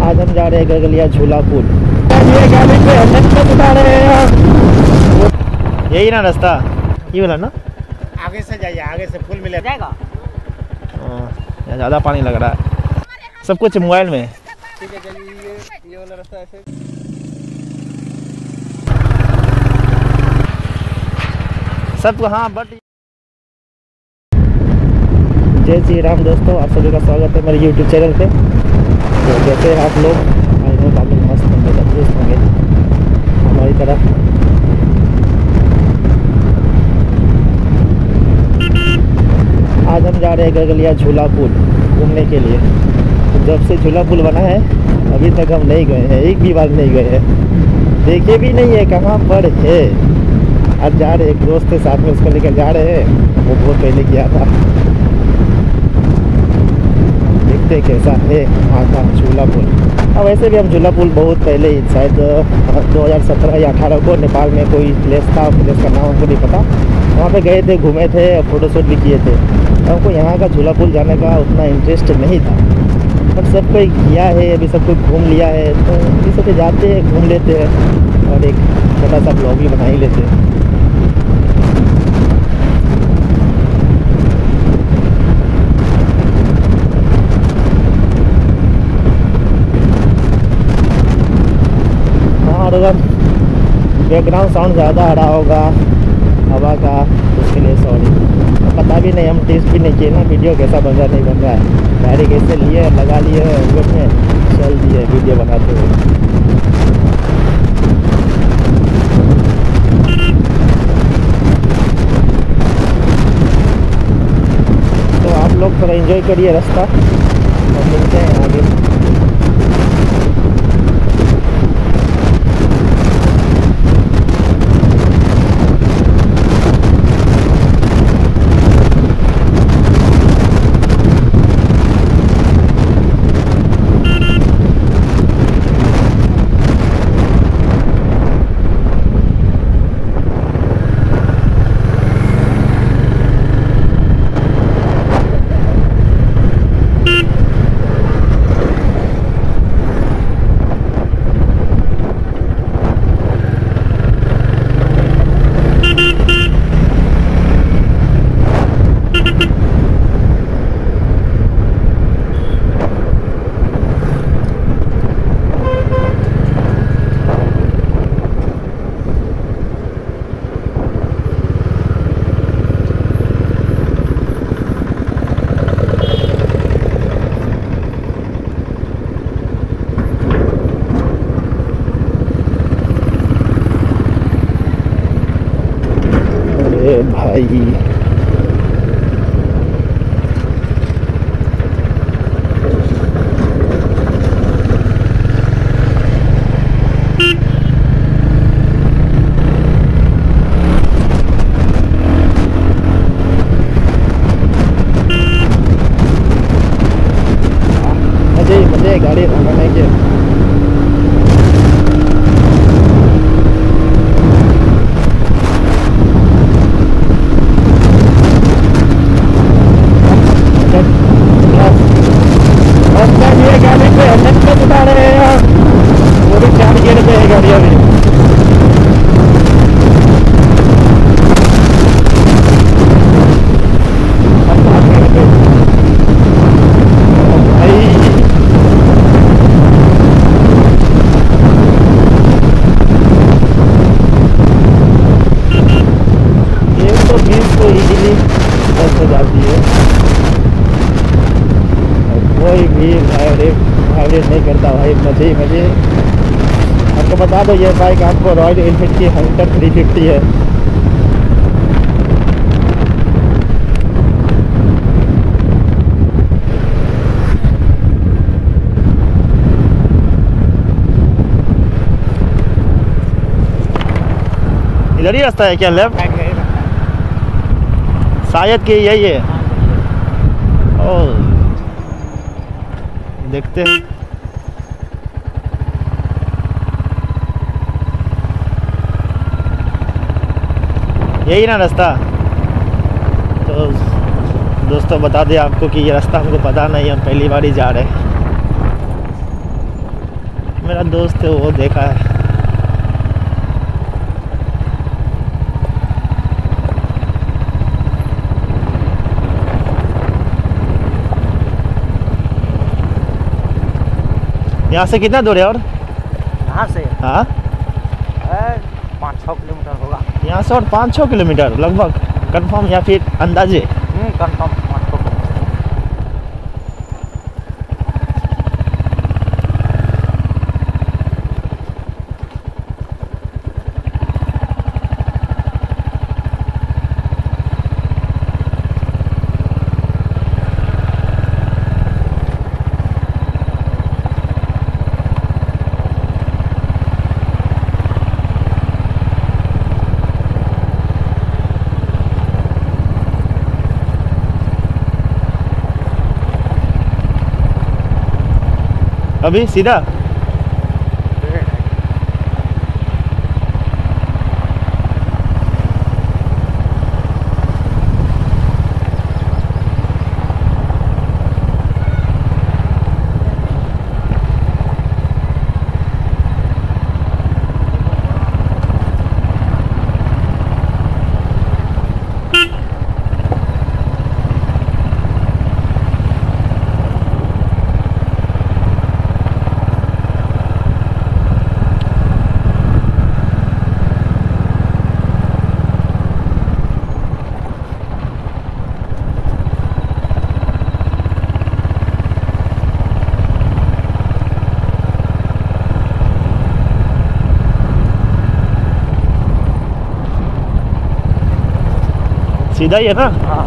आज हम जा रहे हैं गगलिया झूला पुल। ये गाड़ी पे हेलमेट उठा रहे हैं। यही ना रास्ता, ये वाला ना? आगे से जाइए, आगे से पुल मिल जाएगा। यहाँ ज़्यादा पानी लग रहा है, सब कुछ मोबाइल में। ठीक है चलिए, ये वाला रास्ता ऐसे। सब हाँ बट जय श्री राम दोस्तों, आप सभी का स्वागत है मेरे YouTube चैनल पे। तो कैसे हैं आप लोग? आई होप आप लोग मस्त होंगे, तंदुरुस्त होंगे हमारी तरह। आज हम जा रहे हैं गगलिया झूला पुल घूमने के लिए। तो जब से झूला पुल बना है अभी तक हम नहीं गए हैं, एक भी बार नहीं गए हैं, देखे भी नहीं है कहाँ पर है। आज जा रहे, एक दोस्त के साथ में उसको लेकर जा रहे हैं, वो बहुत पहले गया था। देखते कैसा है वहाँ का झूला पुल। अब वैसे भी हम झूला पुल बहुत पहले ही, शायद 2017 या 18 को नेपाल में कोई प्लेस था, प्लेस का नाम हमको नहीं पता, वहाँ पे गए थे, घूमे थे, फ़ोटोशूट भी किए थे। हमको यहाँ का झूला पुल जाने का उतना इंटरेस्ट नहीं था, बट सब कोई किया है, अभी सब कोई घूम लिया है, तो इस सब जाते हैं, घूम लेते हैं और एक छोटा सा ब्लॉग भी बना ही लेते हैं। और अगर बैकग्राउंड साउंड ज़्यादा आ रहा होगा हवा का, उसके लिए सॉरी। पता भी नहीं, हम टेस्ट भी नहीं किए ना वीडियो कैसा बन रहा नहीं बन रहा है। डायरेक्ट कैसे लिए, लगा लिए हेलमेट में, चल दिए वीडियो बनाते हुए। तो आप लोग थोड़ा एंजॉय करिए रास्ता और मिलते हैं आगे। भाई मजे गाड़ी घूमने के। उठा रहे हैं, वो भी 4 गेट पे है गाड़ियाँ भी। कोई भी वाइब्रेट नहीं करता भाई, मजे ही मजे। आपको बता दो ये बाइक आपको रॉयल एनफील्ड की हंटर 350 है। इधर ही रास्ता है क्या लेफ्ट? शायद कि यही है। ओ देखते हैं। यही ना रास्ता? तो दोस्तों बता दें आपको कि ये रास्ता हमको पता नहीं, हम पहली बार ही जा रहे हैं। मेरा दोस्त है वो देखा है। यहाँ से कितना दूर है और? यहाँ से हाँ 5-6 किलोमीटर होगा। यहाँ से और 5-6 किलोमीटर लगभग, कंफर्म या फिर अंदाजे? Confirm 5-6 kilometre. अभी सीधा? सीधा ही है ना? हाँ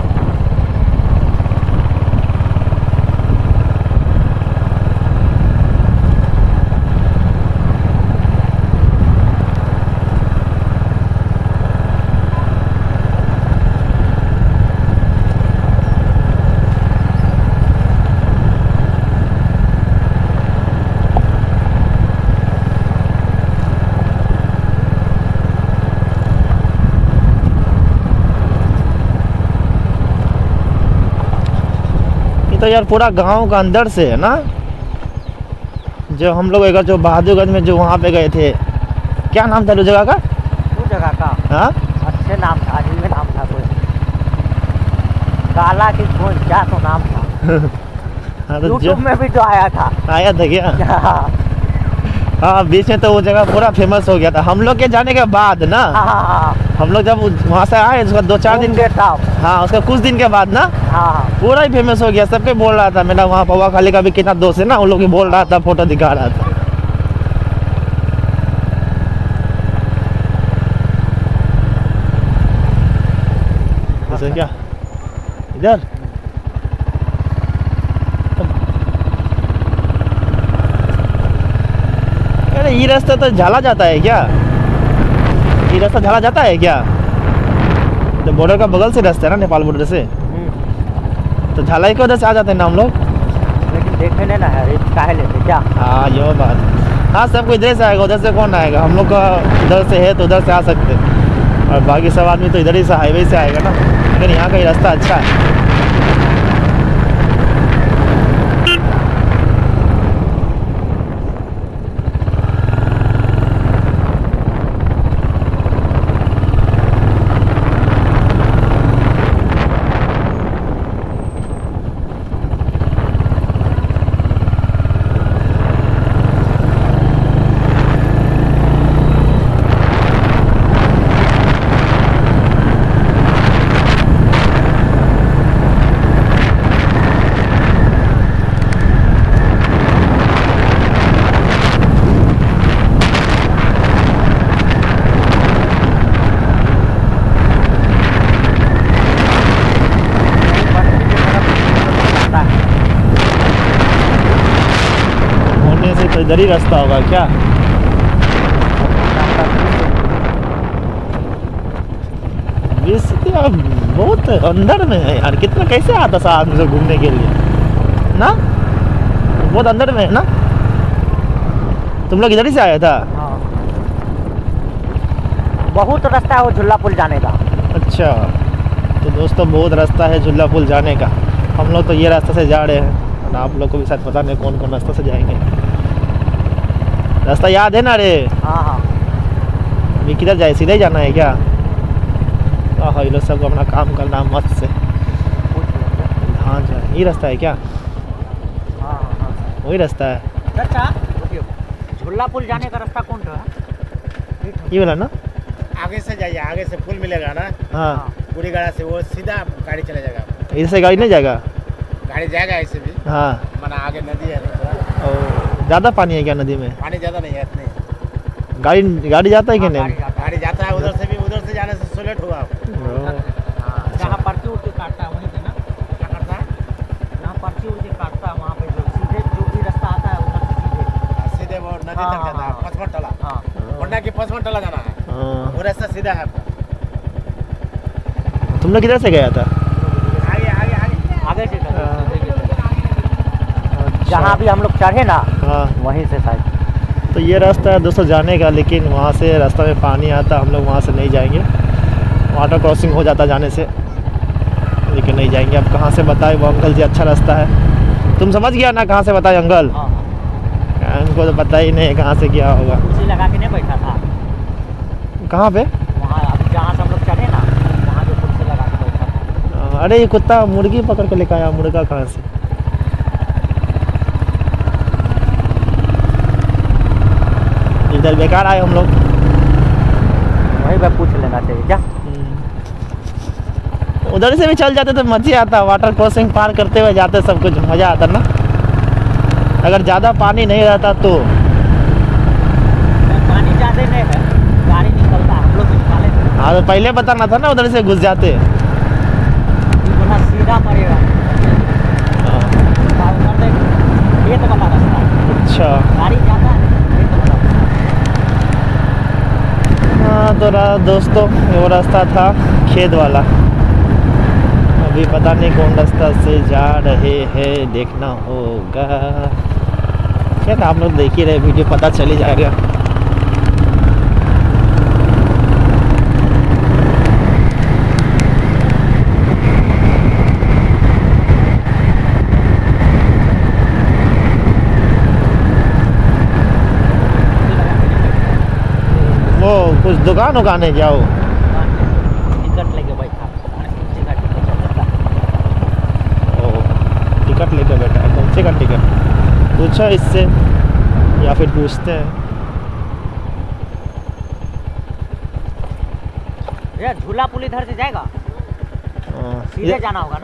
तो यार पूरा गांव का अंदर से है ना? जो हम लोग एक जो बहादुरगंज में जो वहाँ पे गए थे, क्या नाम था उस जगह का? वो जगह का हाँ अच्छे नाम था, अजीब नाम था, कोई काला की खोज क्या तो नाम था। हाँ तो यूट्यूब में भी तो आया था। आया था क्या? हाँ बीच में तो वो जगह पूरा फेमस हो गया था हम लोग के जाने के बाद ना। हम लोग जब वहाँ से आए उसका 2-4 दिन के था। हाँ उसका कुछ दिन के बाद ना पूरा ही फेमस हो गया, सबके बोल रहा था। मेरा वहाँ पवा खाली का भी कितना दोस्त है ना, उन लोग बोल रहा था, फोटो दिखा रहा था। ऐसे क्या इधर अरे ये रास्ता तो झाला जाता है क्या? ये रास्ता झाला जाता है क्या? तो बॉर्डर का बगल से रास्ता है ना, नेपाल बॉर्डर से। तो झालाई के उधर से आ जाते हैं ना हम लोग। लेकिन देखने ना है काहे लेते क्या? हाँ ये बात। हाँ सबको इधर से आएगा, उधर से कौन आएगा? हम लोग का इधर से है तो उधर से आ सकते हैं, और बाकी सब आदमी तो इधर ही से हाईवे से आएगा ना। लेकिन यहाँ का ही रास्ता अच्छा है। तो इधर ही रास्ता होगा क्या? बहुत अंदर में है यार, कितना कैसे आता था आदमी से घूमने के लिए ना? बहुत अंदर में है ना? तुम लोग इधर ही से आया था? हाँ। बहुत रास्ता है वो झुल्ला पुल जाने का। अच्छा तो दोस्तों बहुत रास्ता है झुल्ला पुल जाने का। हम लोग तो ये रास्ते से जा रहे हैं, और आप लोग को भी शायद पता नहीं कौन कौन रास्ते से जाएंगे। रास्ता याद है ना रे? हाँ हाँ। अभी किधर जाए, सीधे ही जाना है क्या? हाँ, ये लोग सबको अपना काम करना मस्त से। पूछ लेंगे। हाँ जा, ये रास्ता है क्या? हाँ हाँ। वही रास्ता है अच्छा झूला पुल जाने का रास्ता कौन सा है? ये वाला ना? आगे से जाइए, आगे से पुल मिलेगा ना हाँ, पूरी गाड़ी से, वो सीधा गाड़ी चले जाएगा। इधर से गाड़ी नहीं जाएगा? गाड़ी जाएगा ऐसे भी, हाँ। माना आगे नदी है थोड़ा, और ज़्यादा पानी है क्या नदी में? पानी ज़्यादा नहीं है इतने। गाड़ी जाता है कि नहीं? गाड़ी जाता है उधर से भी, उधर से जाने से सोलेट होगा आपको। जहाँ पर्ची उड़ के काटता है वहीं पे ना? क्या करता है? जहाँ पर्ची उड़ के काटता है वहाँ पे जो सीधे जो भी रास्ता आता है उधर से सीधे। सीधे वो नदी हाँ, तक जाता है, हाँ, पचमढ़ टला, हाँ होंडा की पचमढ़ टला जाना है, हाँ। वो रास्ता सीधा है आपका। तुम लोग किधर से गया था? आगे आगे आगे आगे से अच्छा। जहाँ भी हम लोग चढ़े ना हाँ, वहीं से शायद। तो ये रास्ता है दोस्तों जाने का, लेकिन वहाँ से रास्ता में पानी आता, हम लोग वहाँ से नहीं जाएंगे। वाटर क्रॉसिंग हो जाता जाने से, लेकिन नहीं जाएंगे। अब कहाँ से बताए वो अंकल जी, अच्छा रास्ता है। तुम समझ गया ना कहाँ से बताए अंकल? हाँ उनको तो पता ही नहीं कहाँ से क्या होगा। कुर्सी लगा के नहीं बैठा था कहाँ पे? वहाँ, अब जहाँ से हम लोग चढ़े ना वहाँ जो कुर्सी लगा के बैठा था। अरे ये कुत्ता मुर्गी पकड़ के लेकर आया, मुर्गा कहाँ से? इधर बेकार आए हम लोग। वहीं पे पूछ लेना चाहिए क्या? उधर से भी चल जाते तो मज़ा आता, वाटर क्रॉसिंग पार करते हुए जाते, सब कुछ मज़ा आता ना। अगर ज़्यादा पानी नहीं रहता तो। पानी ज़्यादा नहीं है, गाड़ी निकलता, हम लोग निकाले थे। हाँ तो पहले बताना था ना, उधर से घुस जाते। ये बोला सीधा पड़ेगा, उधर देख खेत वाला रास्ता। अच्छा गाड़ी ज़्यादा है, खेत वाला। हाँ तो दोस्तों वो रास्ता था खेत वाला। अभी पता नहीं कौन रास्ता से जा रहे हैं, देखना होगा। क्या आप लोग देख ही रहे, वीडियो पता चल ही जाएगा। वो कुछ दुकान उकान है क्या? वो टिकट लेके बैठा, टिकट लेके बैठा है। कौन से का टिकट पूछो इससे, या फिर पूछते हैं। ये झूला पुल इधर से जाएगा, सीधे जाना होगा ना?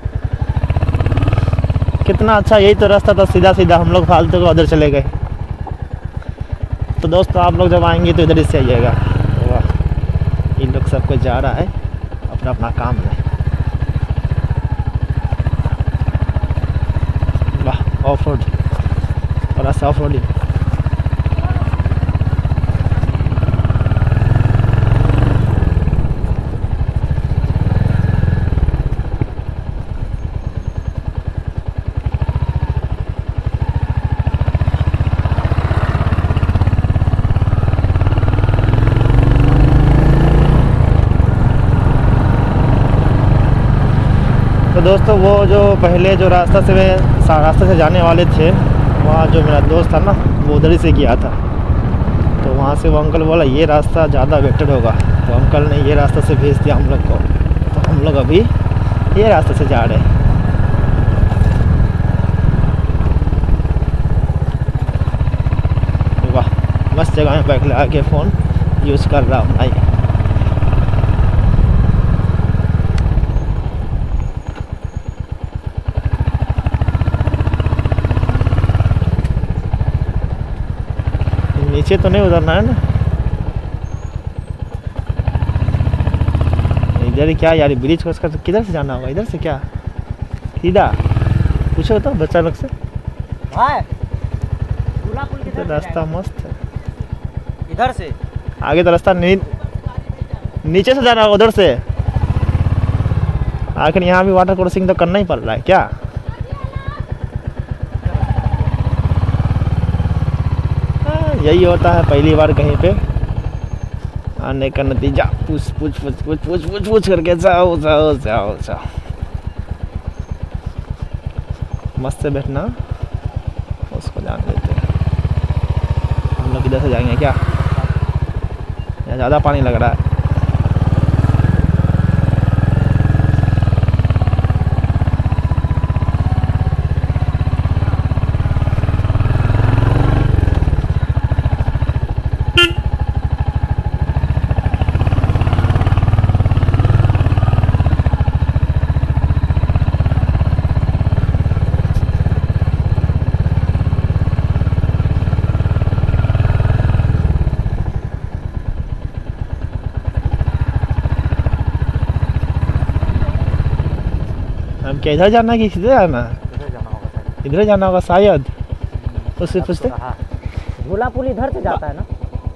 कितना अच्छा, यही तो रास्ता था सीधा सीधा, हम लोग फालतू को उधर चले गए। तो दोस्तों आप लोग जब आएंगे तो इधर ही से आइएगा। वाह, इन लोग सब कुछ जा रहा है अपना अपना काम में। वाह, ऑफ रोड, थोड़ा सा ऑफ रोडिंग। तो दोस्तों वो जो पहले जो रास्ते से जाने वाले थे, वहाँ जो मेरा दोस्त था ना वो उधर ही से गया था। तो वहाँ से वो अंकल बोला ये रास्ता ज़्यादा बेटर होगा, तो अंकल ने ये रास्ता से भेज दिया हम लोग को। तो हम लोग अभी ये रास्ते से जा रहे हैं। वाह, मस्त जगह में बैठ लगा के फ़ोन यूज़ कर रहा हूँ भाई। नीचे तो नहीं उतरना है ना? इधर क्या यार, ब्रिज क्रॉस कर किधर से जाना होगा? इधर से क्या सीधा? पूछो तो बच्चा लोग से। झूला पुल किधर से रास्ता जाएगा? मस्त है। इधर से आगे तो रास्ता नीचे से जाना होगा, उधर से। आखिर यहाँ भी वाटर क्रॉसिंग तो करना ही पड़ रहा है क्या? यही होता है पहली बार कहीं पे आने का नतीजा। पूछ करके जाओ जाओ जाओ जाओ। मस्त से बैठना, उसको जान देते हैं। लोग इधर से जाएंगे क्या? यहाँ ज़्यादा पानी लग रहा है। हम क्या इधर जाना है कि इधर जाना है? इधर जाना होगा शायद। इधर जाना होगा शायद। उससे पूछते हाँ, झूला पुल इधर से जाता है ना?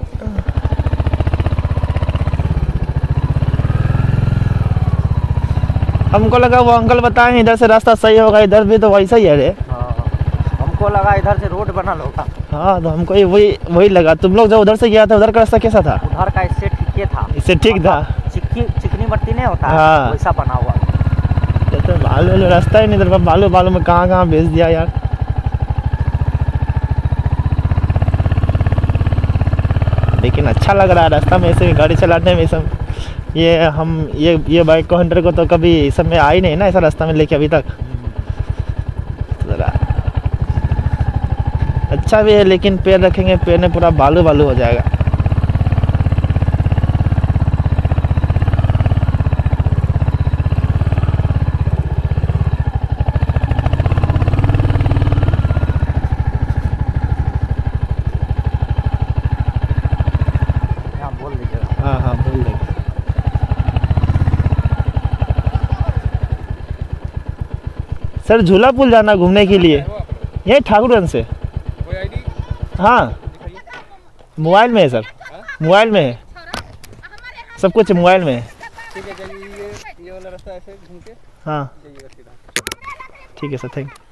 हमको लगा वो अंकल बताएं इधर से रास्ता सही होगा, इधर भी तो वैसा ही है रे। हमको लगा इधर से रोड बनल होगा। हाँ तो हमको वही लगा। तुम लोग जब उधर से गया था उधर का रास्ता कैसा था? उधर का इससे ठीक था। इससे ठीक था। चिकनी मट्टी नहीं होता हाँ। वैसा बना हुआ। तो बालू रास्ता ही नहीं, इधर बालू में कहाँ भेज दिया यार। लेकिन अच्छा लग रहा है रास्ता में ऐसे गाड़ी चलाने में। सब ये बाइक को हंटर को तो कभी इस सब में आई नहीं ना, ऐसा रास्ता में लेके अभी तक। अच्छा भी है लेकिन पैर रखेंगे, पैर में पूरा बालू हो जाएगा। हाँ बोल देंगे। सर झूला पुल जाना घूमने के लिए, यही ठाकुरगंज से। हाँ मोबाइल में है सर, मोबाइल में है सब कुछ, मोबाइल में है। ठीक है जाइए, ये वाला रास्ता ऐसे घूम के हाँ जाइएगा सीधा। ठीक है सर, थैंक यू।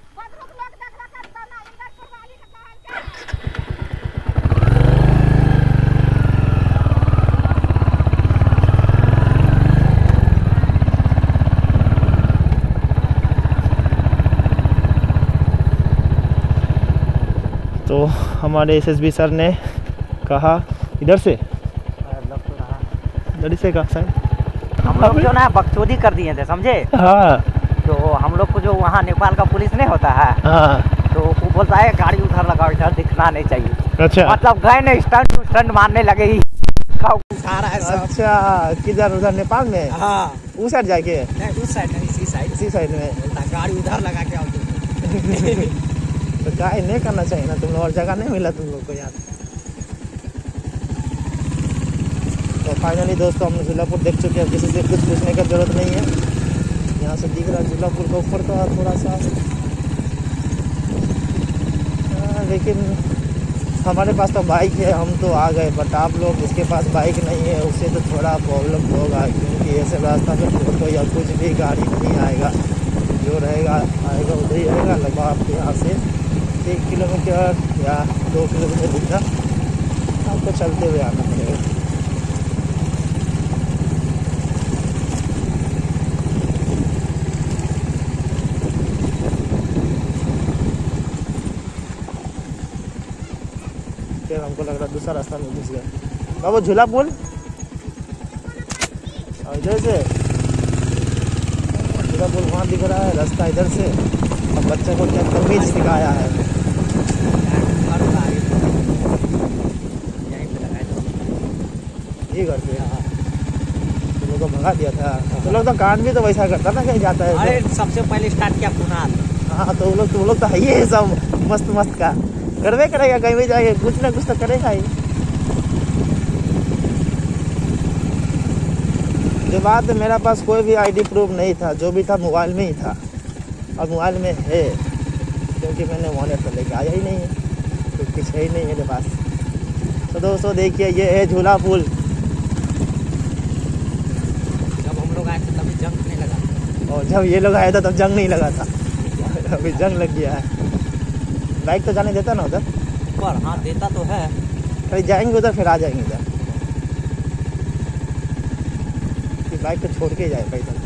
तो हमारे एसएसबी सर ने कहा इधर से, इधर से कहा शायद। हम लोग जो ना बकचोदी कर दिए थे समझे। हाँ तो हम लोग को जो वहाँ नेपाल का पुलिस नहीं होता है, हाँ तो वो बोलता है गाड़ी उधर लगाओ, इधर दिखना नहीं चाहिए। अच्छा मतलब गए नहीं, स्टंट मारने लगे ही उठा रहा है सब। अच्छा किधर? उधर नेपाल में? हाँ उस साइड जाके? नहीं उस साइड नहीं, इसी साइड में बोलता गाड़ी उधर लगा के आओ। तो क्या नहीं करना चाहिए ना, तुम लोग और जगह नहीं मिला तुम लोग को यार। तो फाइनली दोस्तों हम झूला पुल देख चुके हैं, किसी से कुछ पूछने की जरूरत नहीं है। यहाँ से दिख रहा है झूला पुल का ऊपर तो थोड़ा सा। लेकिन हमारे पास तो बाइक है, हम तो आ गए, बट आप लोग जिसके पास बाइक नहीं है उससे तो थोड़ा प्रॉब्लम होगा, क्योंकि ऐसे रास्ता पे तो या कुछ भी गाड़ी नहीं आएगा, जो रहेगा आएगा उधर ही आएगा। लगभग आपके यहाँ से 1 किलोमीटर या 2 किलोमीटर जितना आपको चलते हुए आना पड़ेगा। फिर हमको लग रहा दूसरा रास्ता में घुस गया। बाबू झूला पुल इधर से, झूला पुल वहाँ दिख रहा है, रास्ता इधर से। अब बच्चे को क्या तमीज सिखाया है। ये घर पे तुम लोग को भगा दिया था। तो लोग तो कांड भी तो वैसा करता ना, कहीं जाता है। अरे सबसे पहले स्टार्ट किया कुणाल। हाँ तो तुम लोग तो है ही है सब मस्त का, करवे करेगा कहीं भी जाएगा, कुछ ना कुछ तो करेगा ही। जो बात है, मेरा पास कोई भी आईडी प्रूफ नहीं था, जो भी था मोबाइल में ही था, और मोबाइल में है क्योंकि मैंने वॉलेट तो लेके आया ही नहीं है, तो कुछ है ही नहीं मेरे पास। तो दोस्तों देखिए ये है झूला पुल। जब हम लोग आए थे तभी जंग नहीं लगा, और जब ये लोग आया था तब जंग नहीं लगा था। अभी जंग लग गया है। बाइक तो जाने देता ना उधर पर? हाँ देता तो है, कहीं जाएंगे उधर फिर आ जाएंगे इधर। बाइक को छोड़ के जाएगा इधर,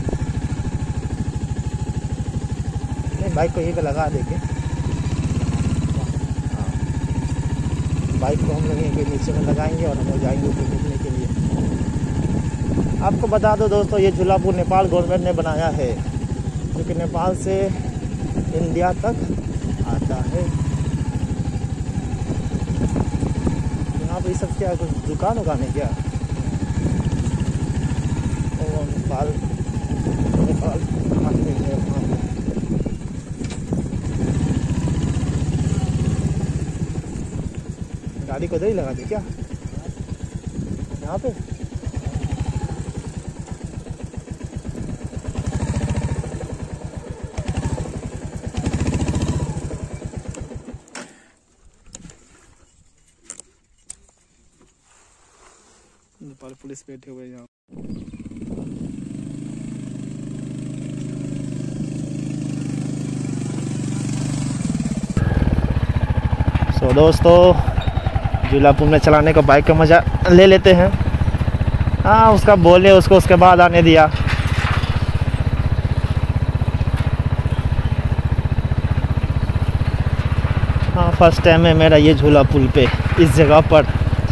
नहीं बाइक को यहीं पे लगा देंगे। हाँ बाइक को हम लोग यहीं पे नीचे में लगाएंगे और हम लोग जाएंगे ऊपर घूमने के लिए। आपको बता दो दोस्तों, ये झूला पुल नेपाल गवर्नमेंट ने बनाया है, जो कि नेपाल से इंडिया तक आता है। यहाँ पे सब क्या कुछ दुकान है क्या? ओ नेपाल मार्केट है वहाँ पे। गाड़ी को इधर ही लगा दे क्या यहाँ पे? नेपाल पुलिस बैठे हुए यहाँ। तो दोस्तों झूला पुल में चलाने का बाइक का मज़ा ले लेते हैं। हाँ उसका बोले उसको उसके बाद आने दिया। हाँ फर्स्ट टाइम है मेरा ये झूला पुल पे इस जगह पर।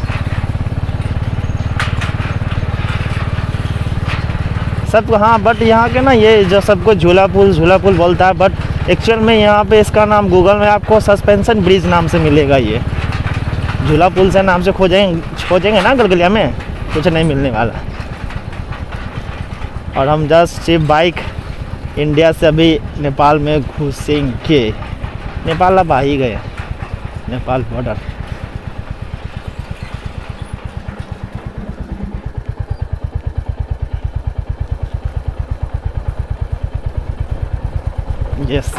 सबको हाँ बट यहाँ के ना ये जो सबको झूला पुल बोलता है, बट एक्चुअल में यहाँ पे इसका नाम गूगल में आपको सस्पेंशन ब्रिज नाम से मिलेगा। ये झूला पुल से नाम से खोजेंगे ना गलगलिया में, कुछ नहीं मिलने वाला। और हम जस्ट सिर्फ बाइक इंडिया से अभी नेपाल में घुसेंगे। नेपाल अब आ ही गए, नेपाल बॉर्डर। यस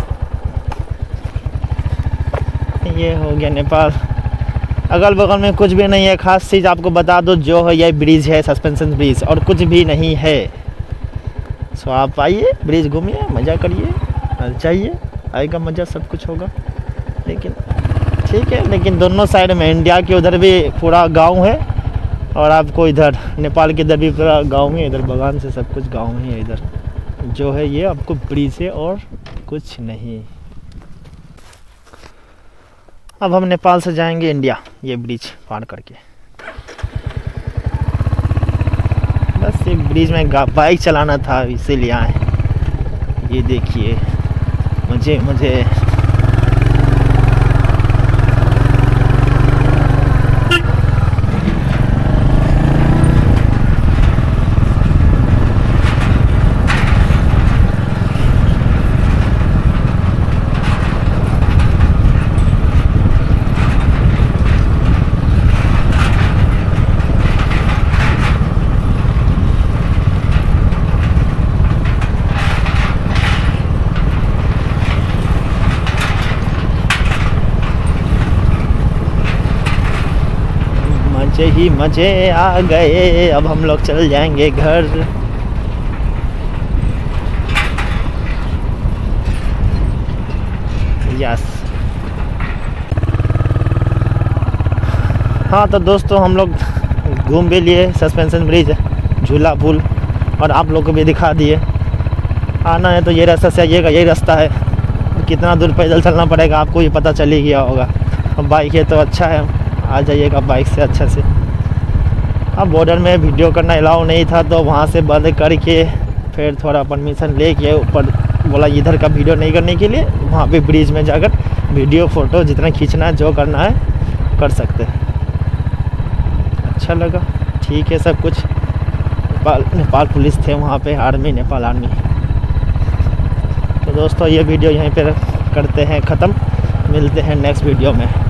ये हो गया नेपाल। अगल बगल में कुछ भी नहीं है खास चीज़। आपको बता दो जो है ये ब्रिज है, सस्पेंशन ब्रिज, और कुछ भी नहीं है। सो आप आइए, ब्रिज घूमिए, मज़ा करिए, चाहिए आएगा मज़ा, सब कुछ होगा। लेकिन ठीक है, लेकिन दोनों साइड में इंडिया के उधर भी पूरा गांव है और आपको इधर नेपाल के इधर भी पूरा गांव है। इधर बगान से सब कुछ गांव ही है। इधर जो है ये आपको ब्रिज है और कुछ नहीं। अब हम नेपाल से जाएंगे इंडिया, ये ब्रिज पार करके। बस ये ब्रिज में बाइक चलाना था इसीलिए आए। ये देखिए मुझे ही मजे आ गए। अब हम लोग चल जाएंगे घर। यस हाँ तो दोस्तों हम लोग घूम भी लिए सस्पेंशन ब्रिज, झूला पुल, और आप लोग को भी दिखा दिए। आना है तो ये रास्ता से आइएगा, यही रास्ता है। कितना दूर पैदल चलना पड़ेगा आपको ये पता चल ही गया होगा। अब बाइक है तो अच्छा है, आ जाइएगा बाइक से अच्छा से। अब बॉर्डर में वीडियो करना अलाउ नहीं था तो वहाँ से बंद करके फिर थोड़ा परमिशन लेके ऊपर बोला इधर का वीडियो नहीं करने के लिए। वहाँ पे ब्रिज में जाकर वीडियो फ़ोटो जितना खींचना है जो करना है कर सकते हैं। अच्छा लगा, ठीक है सब कुछ। नेपाल पुलिस थे वहाँ पे, आर्मी, नेपाल आर्मी। तो दोस्तों ये वीडियो यहीं पर करते हैं ख़त्म। मिलते हैं नेक्स्ट वीडियो में।